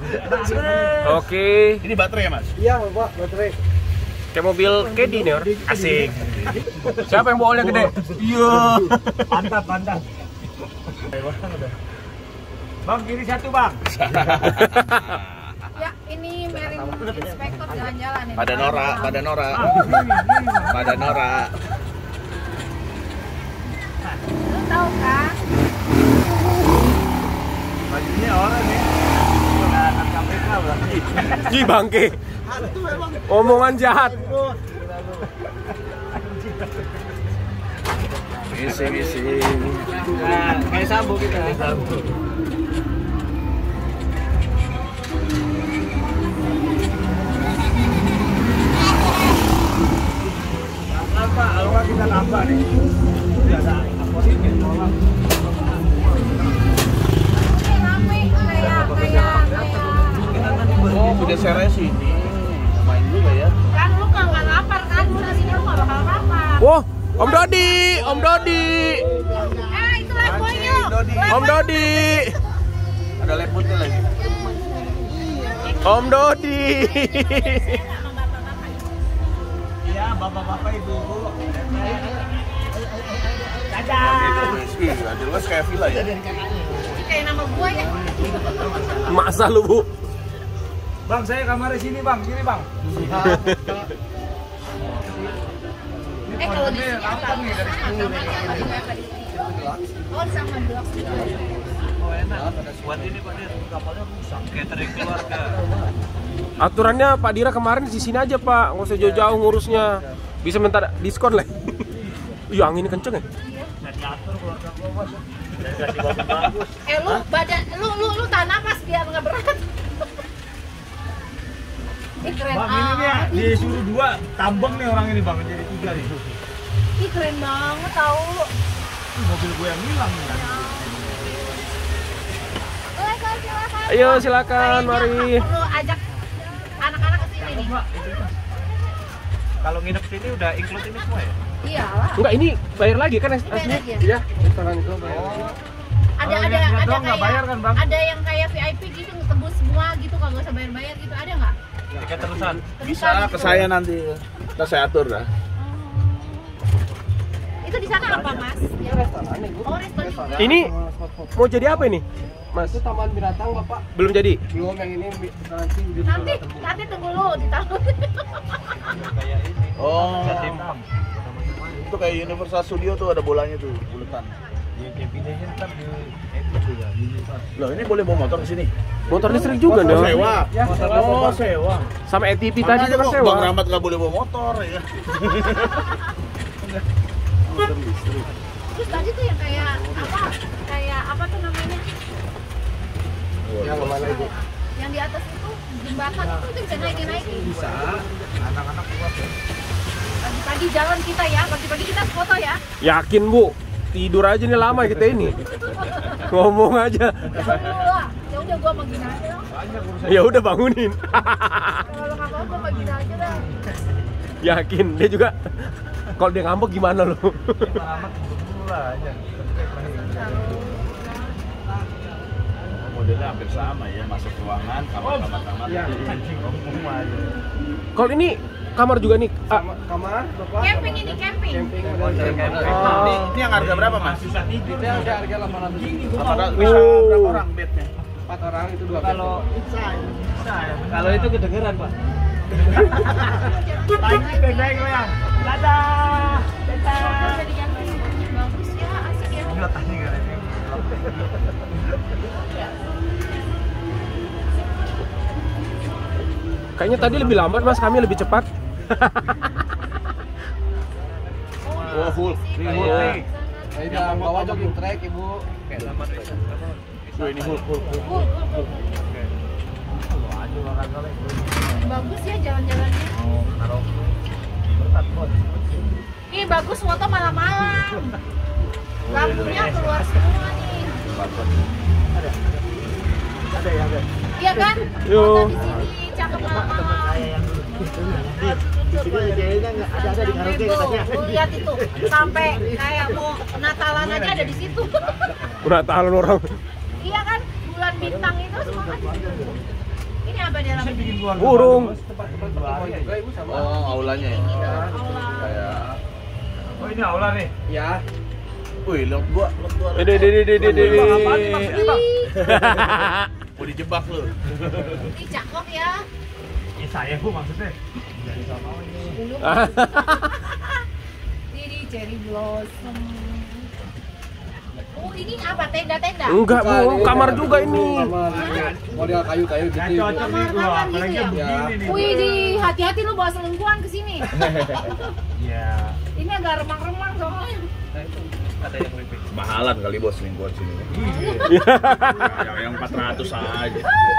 Oke. Ini baterai ya, Mas? Iya, Pak, baterai. Kayak mobil Caddy nih, Or. Asik. Siapa yang bolanya gede? Iya. Mantap. Bang, kiri satu, Bang. Ya, ini Mary Inspektor jalan-jalan ya. Pada Nora. Lu tahu kan? Bajunya orang nih. Anak KPK berarti. Ih, bangke. Omongan jahat. Isi. Nah, kayak Sambo kita. Apa? Kalau kita nambah nih. Biasa apotik ya, tolong. Rame kayak Oh, udah sere sini. Main juga ya. kan lu nggak lapar kan? Lu di sini lu nggak bakal lapar. Wah, Om Dodi. Itu lampunya. Om Dodi. Ada leputnya lagi. Om Dodi. Iya, bapak-bapak, ibu-ibu. Ada luas kayak villa ya. Kayak nama gua ya. Masa lu, Bu? Bang, saya kamarnya sini, Bang. Kiri, Bang. Kalau di sini apa? Oh, sama blok. Oh, enak. Buat ini Pak Dir, kapalnya rusak. Catering keluarga. Aturannya Pak Dira kemarin di sini aja, Pak. Nggak usah jauh-jauh ngurusnya. Bisa minta diskon lah. Iya, anginnya kenceng ya? Diatur keluarga gua, Bos. Kasih bagus. Lu badan lu tahan napas biar nggak berat. Keren Bang, ini nih disuruh 2 tambang nih orang ini, Bang, jadi 3 nih. Ih, keren banget tahu. Mobil gue yang hilang nih. Silakan. Ayo, silakan, mari. Perlu ajak anak-anak ke sini nih. Kalau nginep sini udah include ini semua ya? Iyalah. Enggak, ini bayar lagi kan Bayar lagi ya? Iya, restoran itu bayar. Ada doang nggak bayar kan, Bang? Ada yang kayak VIP gitu tebus semua gitu kalau nggak usah bayar gitu, ada nggak? Tiket terusan. Bisa ke saya nanti. Kita saya atur dah. Itu di sana apa, Mas? Restoran nih, Bu. Oh, restoran juga. Ini mau jadi apa ini, Mas? Itu taman binatang, Bapak. Belum jadi. Belum, yang ini Nanti tunggu lu ditaruh. kayak ini. Oh. Timbang. Itu kayak Universal Studio tuh ada bolanya tuh, buletan. Ya, campingnya ntar di itu ya. Loh, ini boleh bawa motor ke sini? Motor listrik juga Oh, dong. sewa. Ya, Oh, sewa. Sama ATV tadi Makanya juga kok sewa. Bang Rahmat nggak boleh bawa motor ya. Motor listrik. Terus tadi tuh yang kayak apa tuh namanya? Yang mana itu? Yang di atas itu jembatan itu bisa naikin. Bisa. Anak-anak kuat ya. Pagi-pagi jalan kita ya, pagi-pagi kita foto ya. Yakin, Bu? Tidur aja nih lama kita ini. Ngomong aja. Jangan dulu lah. Ya udah gua mau gini aja dong. Ya udah bangunin. Kalau nggak mau gua mau gini aja dah. Yakin dia juga. Kalau dia ngambek gimana lu? Anak dulu lah aja. Modelnya hampir sama ya, masuk ruangan, kamar-kamar. Iya, anjing ngomong aja. Kalau ini kamar juga nih. Kamar, Bapak. Camping ini camping. Ini yang harga berapa, Mas? Susah tidur. Ini udah harga 800 ribu. Bisa berapa orang bednya? 4 orang itu 2 kalau kalau itu kedengeran, Pak. Lagi pendek lo yang. Dadah. Dadah. Bagus ya, asik ya. Enggak tanya enggak ada. Kayaknya tadi lebih lambat, Mas. Kami lebih cepat. Oh, full. Nih. Yang bawa jogging track, Ibu. Kayak zaman Tuh, ini full. Bagus ya jalan-jalannya. Ih, bagus foto malam-malam. Lampunya keluar semua nih. ada ya, ada. Iya kan? Yo. Foto di sini cakep malam-malam. Di sini kayaknya nggak ada di karaoke katanya. Tuh, lihat itu sampai kayak mau Natalan aja ada di situ. Udah tahan orang. Iya kan? Bulan bintang itu semua kan. apa di dalam? Burung. Oh, aulanya ya. Aula. Kayak Oh ini aula nih. ya. Wih, lot gua. Dede. Mau dijebak lu. Ini cakep ya. Ini saya bu maksudnya. Dulu. Ini cherry blossom. Oh ini apa? Tenda-tenda? Enggak, Bu, kamar juga ini. Model kayu-kayu Yang gitu. cocok nih gua, Kamar-kamar apalagi gitu yang ya? begini nih. Wih, hati-hati lu bawa selingkuhan ke sini. Iya. Ini agak remang-remang soalnya. Ada yang lebih. Mahalan kali bos lingkuan sini. Yang 400 aja.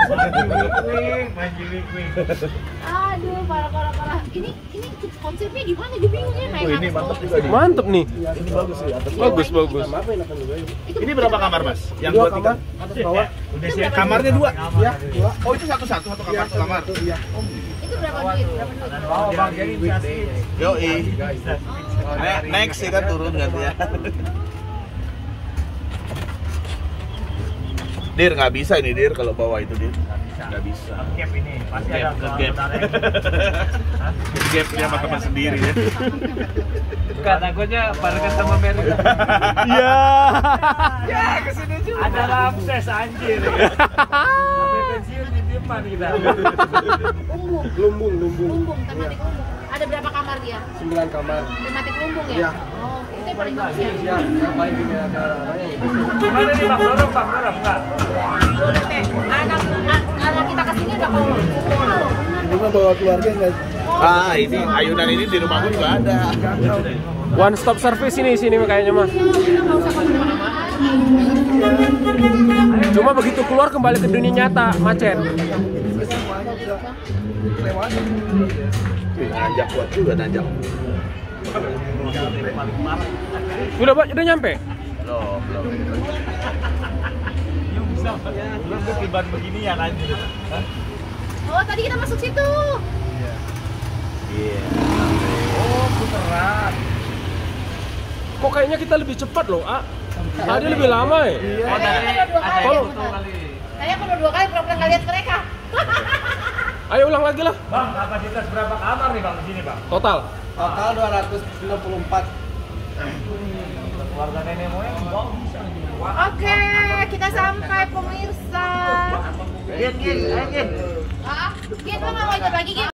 Main wing. Aduh, parah. Ini konsepnya gimana? Gue bingung ya naik Wih, ini atas mantap bawah. juga nih. Mantep nih. Ini bagus sih atas. Bagus. Itu Ini berapa kamar, Mas? Yang Dua 2 3. kamar atas bawah. Udah Itu siap. berapa? Kamarnya 2. Ya, dua. Oh, itu satu-satu satu kamar satu kamar. Iya. Itu berapa duit? Berapa duit? Oh bang, jadi inflasi. Yoi. Oh, Next ya kan turun ganti ya. Dir nggak bisa ini Dir kalau bawa itu Dir. Nggak bisa. Gap ini pasti ada Gap. Gapnya sama teman sendiri ya. Bukan, takutnya barengan sama Mary. Iya. Ya, kesini juga. Ada Ramses anjir. Sampai pensiun di depan kita. Lumbung, Lumbung. tematik lumbung. Ada berapa kamar dia? 9 kamar. Tematik lumbung ya? Iya. Oh, itu yang paling bagus ya? Ya, yang paling punya acaranya itu. Gimana nih Bang? Dorong enggak? Boleh teh. Anak kita kesini udah kalau Ini mah bawa keluarga enggak? Ah ini ayunan ini di rumahku juga ada. One stop service ini sini kayaknya mah. Cuma begitu keluar kembali ke dunia nyata, macet. Wih, nanjak kuat juga nanjak. Udah nyampe? Belum. Belum ketiban beginian anjir. Oh, tadi kita masuk situ. Iya. Oh, puteran. Kok kayaknya kita lebih cepat loh, A? Tadi lebih lama ya? Oh, dari ada yang foto kali. Saya perlu 2 kali pura-pura nggak lihat mereka. Ayo ulang lagi lah. Bang, kapasitas berapa kamar nih Bang di sini, Bang? Total. Total 264. Keluarga nenek moyang bang bisa. Oke, kita sampai pemirsa. Gin. Ah, Gin, lo nggak mau ikut lagi, Gin?